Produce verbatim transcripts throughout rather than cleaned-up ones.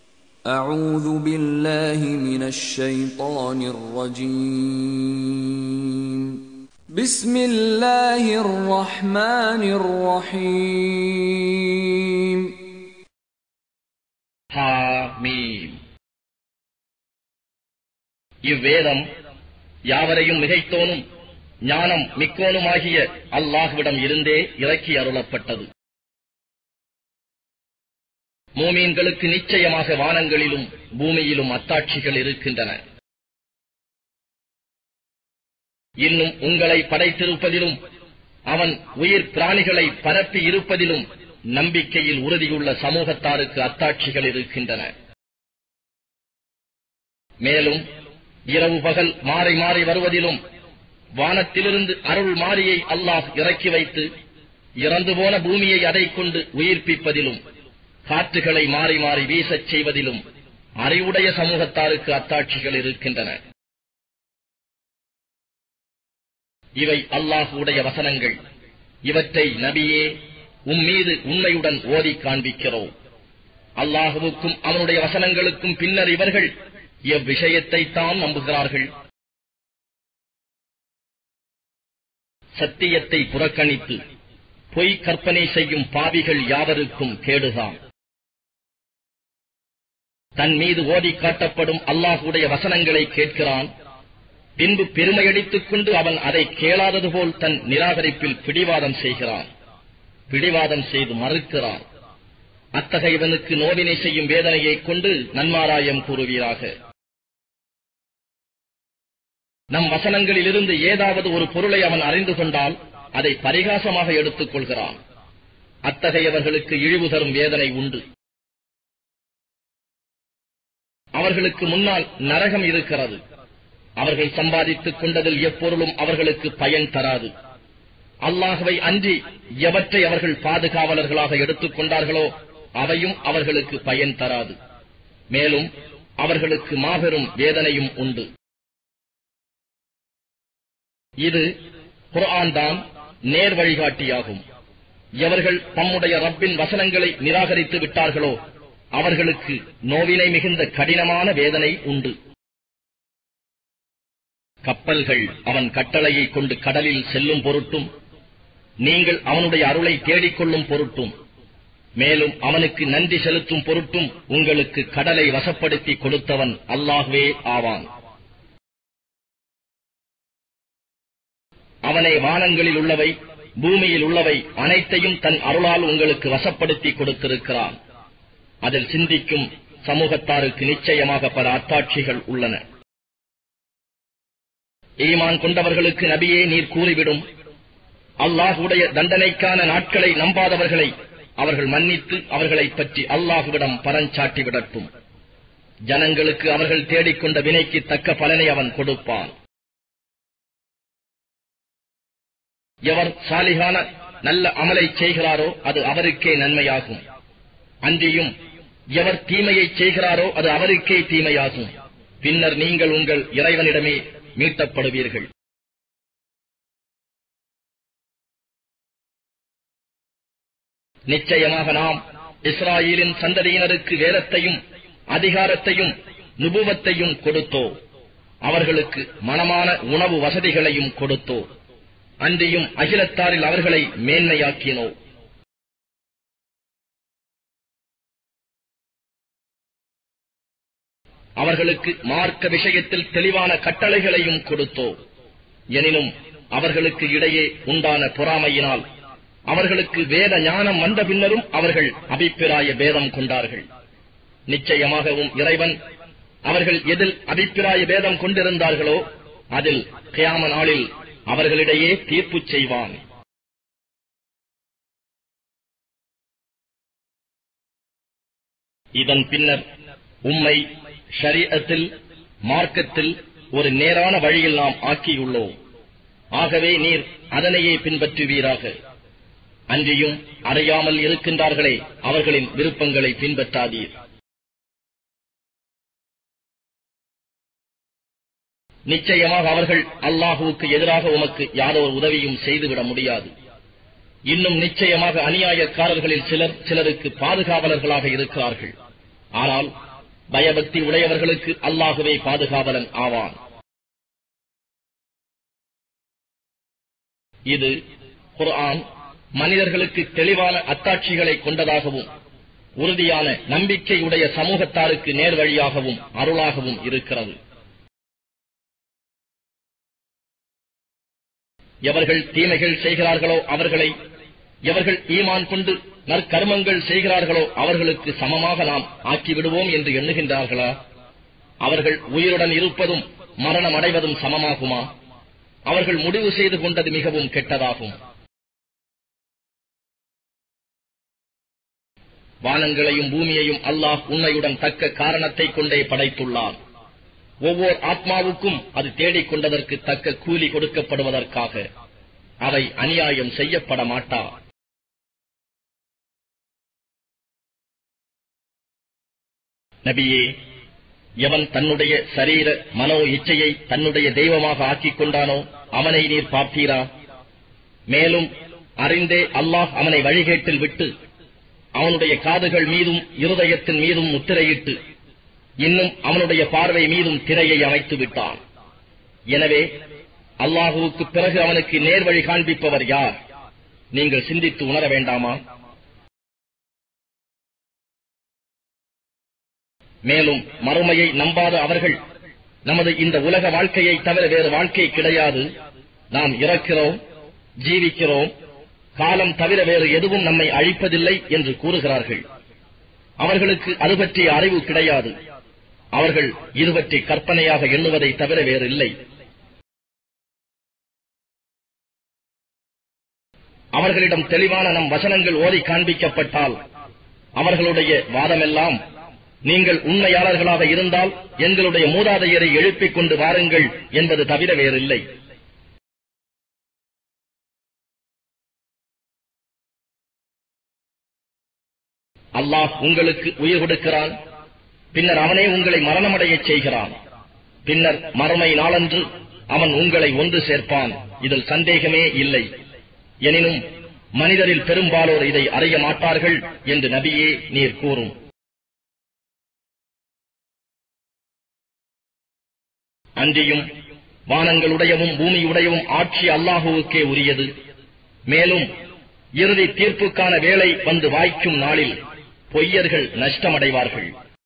أعوذ بالله من الشيطان الرجيم. بسم الله الرحمن الرحيم. ஹாமீம். இவ்வேதம் யாவரையும் மிகைத்தோனும் ஞானம் மிக்கோனுமாகிய அல்லாஹ்விடம் இருந்தே இறக்கி அருளப்பட்டது. மூமீன்களுக்கு நிச்சயமாக வானங்களிலும் பூமியிலும் அத்தாட்சிகள் இருக்கின்றன. இன்னும் உங்களை படைத்திருப்பதிலும் அவன் உயிர் பிராணிகளை பரப்பி இருப்பதிலும் நம்பிக்கையில் உறுதியுள்ள சமூகத்தாருக்கு அத்தாட்சிகள் இருக்கின்றன. மேலும் இரவு பகல் மாறி மாறி வருவதிலும் வானத்திலிருந்து அருள் மாரியை அல்லாஹ் இறக்கி வைத்து இறந்து போன பூமியை அதைக் கொண்டு உயிர்ப்பிப்பதிலும் காற்றுகளை மாறி மாறி வீசச் செய்வதிலும் அறிவுடைய சமூகத்தாருக்கு அத்தாட்சிகள் இருக்கின்றன. இவை அல்லாஹ்வுடைய வசனங்கள். இவற்றை நபியே உம்மீது உண்மையுடன் ஓதி காண்பிக்கிறோம். அல்லாஹுவுக்கும் அவனுடைய வசனங்களுக்கும் பின்னர் இவர்கள் எவ்விஷயத்தை தான் நம்புகிறார்கள். சத்தியத்தை புறக்கணித்து பொய் கற்பனை செய்யும் பாவிகள் யாவருக்கும் கேடுதான். தன் மீது ஓதி காட்டப்படும் அல்லாஹுடைய வசனங்களை கேட்கிறான். பின்பு பெருமையடித்துக் கொண்டு அவன் அதை கேளாதது போல் தன் நிராகரிப்பில் பிடிவாதம் செய்கிறான். பிடிவாதம் செய்து மறுக்கிறான். அத்தகையவனுக்கு நோவினை செய்யும் வேதனையைக் கொண்டு நன்மாராயம் கூறுவீராக. நம் வசனங்களிலிருந்து ஏதாவது ஒரு பொருளை அவன் அறிந்து கொண்டால் அதை பரிகாசமாக எடுத்துக் கொள்கிறான். அத்தகையவர்களுக்கு இழிவு தரும் வேதனை உண்டு. அவர்களுக்கு முன்னால் நரகம் இருக்கிறது. அவர்கள் சம்பாதித்துக் கொண்டதில் எப்பொருளும் அவர்களுக்கு பயன் தராது. அல்லாஹ்வை அன்றி எவற்றை அவர்கள் பாதுகாவலர்களாக எடுத்துக் கொண்டார்களோ அவையும் அவர்களுக்கு பயன் தராது. மேலும் அவர்களுக்கு மாபெரும் வேதனையும் உண்டு. இது குர்ஆன் தான் நேர் வழிகாட்டியாகும். எவர்கள் தம்முடைய ரப்பின் வசனங்களை நிராகரித்து விட்டார்களோ அவர்களுக்கு நோவினை மிகுந்த கடினமான வேதனை உண்டு. கப்பல்கள் அவன் கட்டளையை கொண்டு கடலில் செல்லும் பொருட்டும், நீங்கள் அவனுடைய அருளை தேடிக்கொள்ளும் பொருட்டும், மேலும் அவனுக்கு நன்றி செலுத்தும் பொருட்டும் உங்களுக்கு கடலை வசப்படுத்தி கொடுத்தவன் அல்லாஹ்வே ஆவான். அவனே வானங்களில் உள்ளவை பூமியில் உள்ளவை அனைத்தையும் தன் அருளால் உங்களுக்கு வசப்படுத்தி கொடுத்திருக்கிறான். அதில் சிந்திக்கும் சமூகத்தாருக்கு நிச்சயமாக பல அத்தாட்சிகள் உள்ளன. ஈமான் கொண்டவர்களுக்கு நபியே நீர் கூறிவிடும், அல்லாஹ்வுடைய தண்டனைக்கான நாட்களை நம்பாதவர்களை அவர்கள் மன்னித்து அவர்களைப் பற்றி அல்லாஹ்விடம் பரஞ்சாட்டி விடட்டும். ஜனங்களுக்கு அவர்கள் தேடிக்கொண்ட வினைக்கு தக்க பலனை அவன் கொடுப்பான். எவர் சாலிகான நல்ல அமலை செய்கிறாரோ அது அவருக்கே நன்மையாகும். அன்றியும் எவர் தீமையை செய்கிறாரோ அது அவருக்கே தீமையாகும். பின்னர் நீங்கள் உங்கள் இறைவனிடமே மீட்டப்படுவீர்கள். நிச்சயமாக நாம் இஸ்ராயேலின் சந்ததியினருக்கு வேதத்தையும் அதிகாரத்தையும் நுபுவத்தையும் கொடுத்தோ, அவர்களுக்கு மனமான உணவு வசதிகளையும் கொடுத்தோ, அன்றியும் அகிலத்தாரில் அவர்களை மேன்மையாக்கினோ. அவர்களுக்கு மார்க்க விஷயத்தில் தெளிவான கட்டளைகளையும் கொடுத்தோ. எனினும் அவர்களுக்கு இடையே உண்டான பொறாமையினால் அவர்களுக்கு வேத ஞானம் வந்த பின்னரும் அவர்கள் அபிப்பிராய பேதம் கொண்டார்கள். நிச்சயமாகவும் இறைவன் அவர்கள் எதில் அபிப்பிராய பேதம் கொண்டிருந்தார்களோ அதில் கியாம நாளில் அவர்களிடையே தீர்ப்பு செய்வான். இதன் பின்னர் உம்மை ஷரீஅத்தில் மார்க்கத்தில் ஒரு நேரான வழியில் நாம் ஆக்கியுள்ளோம். ஆகவே நீர் அதனையே பின்பற்றுவீராக. அன்றியும் அறியாமல் இருக்கின்றார்களே அவர்களின் விருப்பங்களை பின்பற்றாதீர். நிச்சயமாக அவர்கள் அல்லாஹுவுக்கு எதிராக உமக்கு யாதொரு உதவியும் செய்துவிட முடியாது. இன்னும் நிச்சயமாக அநியாயக்காரர்களில் சிலர் சிலருக்கு பாதுகாவலர்களாக இருக்கிறார்கள். ஆனால் பயபக்தி உடையவர்களுக்கு அல்லாஹுவே பாதுகாவலன் ஆவான். இது குர்ஆன் மனிதர்களுக்கு தெளிவான அத்தாட்சிகளை கொண்டதாகவும் உறுதியான நம்பிக்கையுடைய சமூகத்தாருக்கு நேர்வழியாகவும் அருளாகவும் இருக்கிறது. எவர்கள் தீமைகள் செய்கிறார்களோ அவர்களை, எவர்கள் ஈமான் கொண்டு நற்கர்மங்கள் செய்கிறார்களோ அவர்களுக்கு சமமாக நாம் ஆக்கிவிடுவோம் என்று எண்ணுகின்றார்களா? அவர்கள் உயிருடன் இருப்பதும் மரணம் அடைவதும் சமமாகுமா? அவர்கள் முடிவு செய்து கொண்டது மிகவும் கெட்டதாகும். வானங்களையும் பூமியையும் அல்லாஹ் உண்மையுடன் தக்க காரணத்தை கொண்டே படைத்துள்ளார். ஒவ்வொரு ஆத்மாவுக்கும் அது தேடிக் கொண்டதற்கு தக்க கூலி கொடுக்கப்படுவதற்காக அவை அநியாயம் செய்யப்பட மாட்டா. நபியே, எவன் தன்னுடைய சரீர மனோ இச்சையை தன்னுடைய தெய்வமாக ஆக்கிக் கொண்டானோ அவனை நீர் பார்த்தீரா? மேலும் அறிந்தே அல்லாஹ் அவனை வழிகேட்டில் விட்டு அவனுடைய காதுகள் மீதும் இருதயத்தின் மீதும் முத்திரையிட்டு இன்னும் அவனுடைய பார்வை மீதும் திரையை அமைத்து விட்டான். எனவே அல்லாஹுவுக்கு பிறகு அவனுக்கு நேர்வழி காண்பிப்பவர் யார்? நீங்கள் சிந்தித்து உணர வேண்டாமா? மேலும் மறுமையை நம்பாத அவர்கள், நமது இந்த உலக வாழ்க்கையை தவிர வேறு வாழ்க்கை கிடையாது, நாம் இறக்கிறோம், ஜீவிக்கிறோம், காலம் தவிர வேறு எதுவும் நம்மை அழிப்பதில்லை என்று கூறுகிறார்கள். அவர்களுக்கு அது பற்றிய அறிவு கிடையாது. அவர்கள் இது பற்றி கற்பனையாக எண்ணுவதை தவிர வேறில்லை. அவர்களிடம் தெளிவான நம் வசனங்கள் ஓதி காண்பிக்கப்பட்டால் அவர்களுடைய வாதமெல்லாம், நீங்கள் உண்மையாளர்களாக இருந்தால் எங்களுடைய மூதாதையரை எழுப்பிக் கொண்டு வாருங்கள் என்பது தவிர வேறில்லை. அல்லாஹ் உங்களுக்கு உயிர் கொடுக்கிறான், பின்னர் அவனே உங்களை மரணமடையச் செய்கிறான். பின்னர் மறுமை நாளன்று அவன் உங்களை ஒன்று சேர்ப்பான். இதில் சந்தேகமே இல்லை. எனினும் மனிதரில் பெரும்பாலோர் இதை அறிய மாட்டார்கள் என்று நபியே நீர் கூறும். அன்றியும் வானங்களுடையவும் பூமியுடையவும் ஆட்சி அல்லாஹுவுக்கே உரியது. மேலும் இறுதி தீர்ப்புக்கான வேளை வந்து வாய்க்கும் நாளில் பொய்யர்கள் நஷ்டமடைவார்கள்.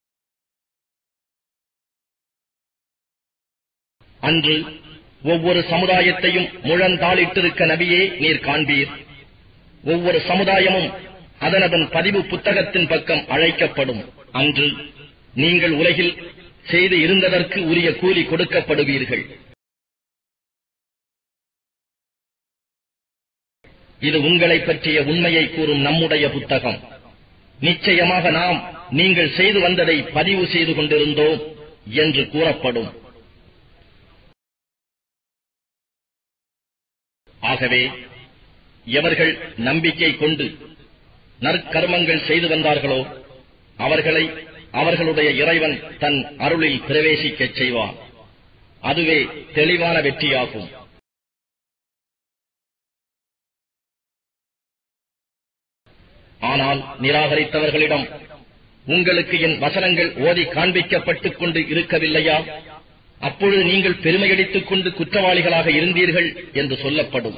அன்று ஒவ்வொரு சமுதாயத்தையும் முழந்தாளிட்டிருக்க நபியே நீர் காண்பீர். ஒவ்வொரு சமுதாயமும் அதனதன் பதிவு புத்தகத்தின் பக்கம் அழைக்கப்படும். அன்று நீங்கள் உலகில் செய்து இருந்ததற்கு உரிய கூலி கொடுக்கப்படுவீர்கள். இது உங்களை பற்றிய உண்மையை கூறும் நம்முடைய புத்தகம். நிச்சயமாக நாம் நீங்கள் செய்து வந்ததை பதிவு செய்து கொண்டிருந்தோம் என்று கூறப்படும். ஆகவே எவர்கள் நம்பிக்கை கொண்டு நற்கர்மங்கள் செய்து வந்தார்களோ அவர்களை அவர்களுடைய இறைவன் தன் அருளில் பிரவேசிக்கச் செய்வார். அதுவே தெளிவான வெற்றியாகும். ஆனால் நிராகரித்தவர்களிடம், உங்களுக்கு என் வசனங்கள் ஓதி காண்பிக்கப்பட்டுக் கொண்டு இருக்கவில்லையா? அப்பொழுது நீங்கள் பெருமையடித்துக் கொண்டு குற்றவாளிகளாக இருந்தீர்கள் என்று சொல்லப்படும்.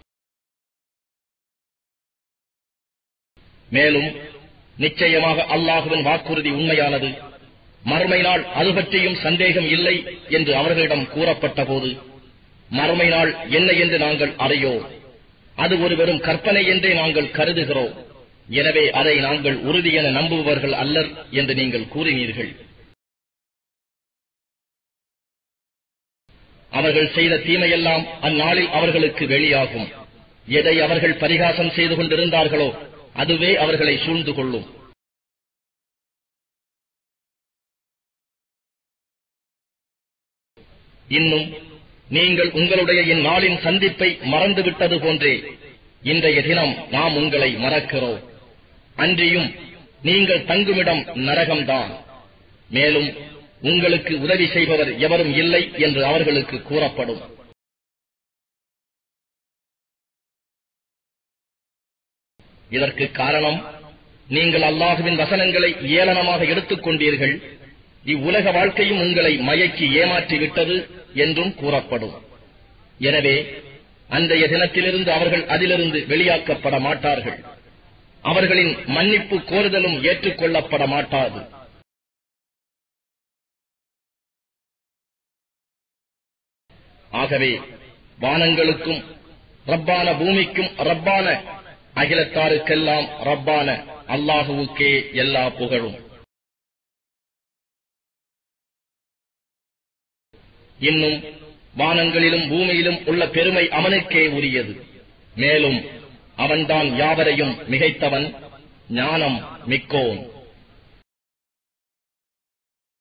மேலும் நிச்சயமாக அல்லாஹுவின் வாக்குறுதி உண்மையானது. மறுமை நாள் அது பற்றியும் சந்தேகம் இல்லை என்று அவர்களிடம் கூறப்பட்ட போது, மறுமை நாள் என்ன என்று நாங்கள் அறியோம், அது ஒரு வெறும் கற்பனை என்றே நாங்கள் கருதுகிறோம், எனவே அதை நாங்கள் உறுதி என நம்புபவர்கள் அல்லர் என்று நீங்கள் கூறினீர்கள். அவர்கள் செய்த தீமையெல்லாம் அந்நாளில் அவர்களுக்கு வெளியாகும். எதை அவர்கள் பரிகாசம் செய்து கொண்டிருந்தார்களோ அதுவே அவர்களை சூழ்ந்து கொள்ளும். இன்னும் நீங்கள் உங்களுடைய இந்நாளின் சந்திப்பை மறந்துவிட்டது போன்றே இன்றைய தினம் நாம் உங்களை மறக்கிறோம். அன்றியும் நீங்கள் தங்குமிடம் நரகம்தான். மேலும் உங்களுக்கு உதவி செய்பவர் எவரும் இல்லை என்று அவர்களுக்கு கூறப்படும். இதற்கு காரணம், நீங்கள் அல்லாஹுவின் வசனங்களை ஏளனமாக எடுத்துக் கொண்டீர்கள். இவ்வுலக வாழ்க்கையும் உங்களை மயக்கி ஏமாற்றிவிட்டது என்றும் கூறப்படும். எனவே அன்றைய தினத்திலிருந்து அவர்கள் அதிலிருந்து வெளியாக்கப்பட மாட்டார்கள். அவர்களின் மன்னிப்பு கோருதலும் ஏற்றுக்கொள்ளப்பட மாட்டாது. ஆகவே வானங்களுக்கும் ரப்பான பூமிக்கும் ரப்பான அகிலத்தாருக்கெல்லாம் ரப்பான அல்லாஹுவுக்கே எல்லா புகழும். இன்னும் வானங்களிலும் பூமியிலும் உள்ள பெருமை அவனுக்கே உரியது. மேலும் அவன்தான் யாவரையும் மிகைத்தவன், ஞானம் மிக்கோன்.